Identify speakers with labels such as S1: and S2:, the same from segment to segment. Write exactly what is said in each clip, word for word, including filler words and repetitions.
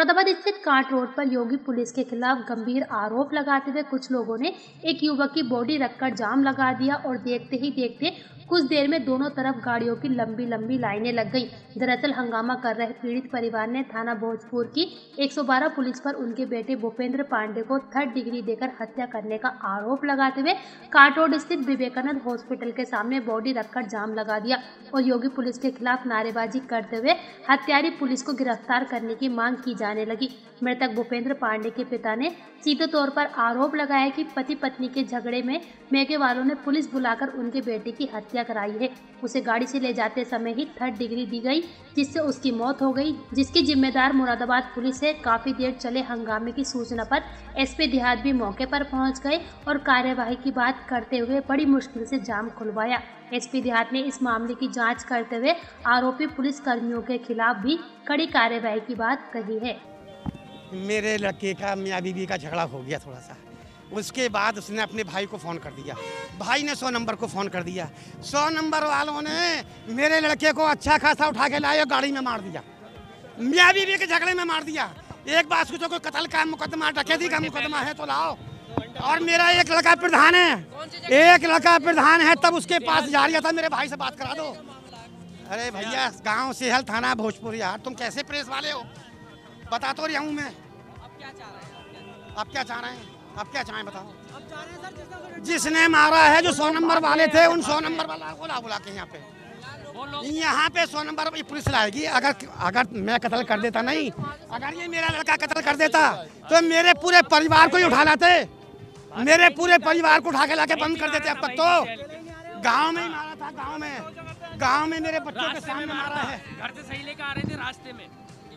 S1: मुरादाबाद स्थित can't road पर योगी police के खिलाफ गंभीर आरोप लगाते हुए कुछ लोगों ने एक युवक की बॉडी रखकर जाम लगा दिया और देखते ही देखते कुछ देर में दोनों तरफ गाड़ियों की लंबी लंबी लाइनें लग गईं। दरअसल हंगामा कर रहे पीड़ित परिवार ने थाना भोजपुर की एक सौ बारह पुलिस पर उनके बेटे भूपेंद्र पांडे को थर्ड डिग्री देकर हत्या करने का आरोप लगाते हुए कांट रोड स्थित विवेकानंद हॉस्पिटल के सामने बॉडी रखकर जाम लगा दिया और योगी पुलिस के खिलाफ नारेबाजी करते हुए हत्यारी पुलिस को गिरफ्तार करने की मांग की जाने लगी। मृतक भूपेंद्र पांडे के पिता ने सीधे तौर पर आरोप लगाया कि पति पत्नी के झगड़े में मेके वालों ने पुलिस बुलाकर उनके बेटे की हत्या कराई है। उसे गाड़ी से ले जाते समय ही थर्ड डिग्री दी गई जिससे उसकी मौत हो गई, जिसकी जिम्मेदार मुरादाबाद पुलिस है। काफी देर चले हंगामे की सूचना पर एसपी देहात भी मौके पर पहुंच गए और कार्यवाही की बात करते हुए बड़ी मुश्किल से जाम खुलवाया। एसपी देहात ने इस मामले की जांच करते हुए आरोपी पुलिस कर्मियों के खिलाफ भी कड़ी कार्यवाही की बात कही है।
S2: मेरे लड़के का मियाँ बीवी का झगड़ा हो गया थोड़ा सा, उसके बाद उसने अपने भाई को फ़ोन कर दिया। भाई ने सौ नंबर को फ़ोन कर दिया। सौ नंबर वालों ने मेरे लड़के को अच्छा खासा उठा के लाए और गाड़ी में मार दिया, मियाँ बीवी के झगड़े में मार दिया। एक बात सोचो, कोई कत्ल का मुकदमा, डकैती का मुकदमा है तो लाओ। और मेरा एक लड़का प्रधान है, एक लड़का प्रधान है, तब उसके पास जा रहा था, मेरे भाई से बात करा दो। अरे भैया, गाँव सेहल थाना भोजपुर, यार तुम कैसे प्रेस वाले हो, बता तो रहा हूँ मैं। आप क्या चाह रहे हैं? आप क्या चाहें बताओ। जिसने मारा है, जो सौ नंबर वाले थे, उन सौ नंबर वाला बुला बुला के यहाँ पे यहाँ पे सौ नंबर पुलिस लाएगी। अगर अगर मैं कत्ल कर देता, नहीं, अगर ये मेरा लड़का कत्ल कर देता तो मेरे पूरे परिवार को ही उठा लाते, मेरे पूरे परिवार को उठा के लाके बंद कर देते। अब तक तो गांव में ही मारा था, गांव में गांव में मेरे बच्चों के सामने मारा है।
S3: घर से सही लेकर आ रहे थे, रास्ते में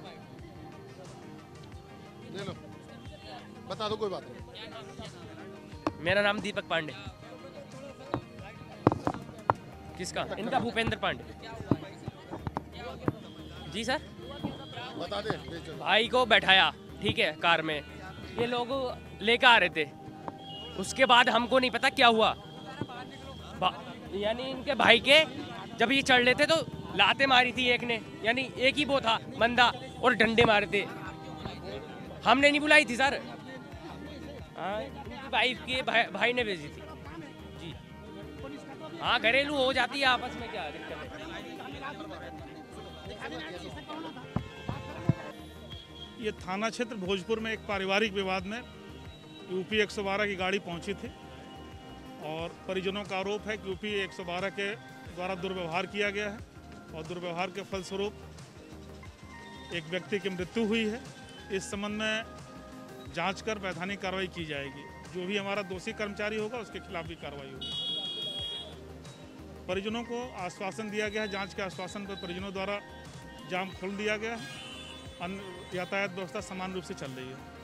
S4: ले लो, बता दो, कोई बात नहीं।
S3: मेरा नाम दीपक पांडे। किसका? इनका भूपेंद्र पांडे जी सर।
S4: बता दे।
S3: भाई को बैठाया, ठीक है, कार में, ये लोग लेकर आ रहे थे। उसके बाद हमको नहीं पता क्या हुआ, यानी इनके भाई के जब ये चढ़ लेते तो लाते मारी थी एक ने, यानी एक ही वो था बंदा, और डंडे मारे थे। हमने नहीं बुलाई थी सर, वाइफ के भाई, भाई ने भेजी थी जी। हाँ, घरेलू हो जाती है आपस में, क्या दिक्कत है।
S5: ये थाना क्षेत्र भोजपुर में एक पारिवारिक विवाद में यूपी एक सौ बारह की गाड़ी पहुंची थी और परिजनों का आरोप है कि यूपी एक सौ बारह के द्वारा दुर्व्यवहार किया गया है और दुर्व्यवहार के फलस्वरूप एक व्यक्ति की मृत्यु हुई है। इस संबंध में जांच कर वैधानिक कार्रवाई की जाएगी। जो भी हमारा दोषी कर्मचारी होगा उसके खिलाफ भी कार्रवाई होगी। परिजनों को आश्वासन दिया गया है, जांच के आश्वासन पर परिजनों द्वारा जाम खोल दिया गया है। अन्य यातायात व्यवस्था समान रूप से चल रही है।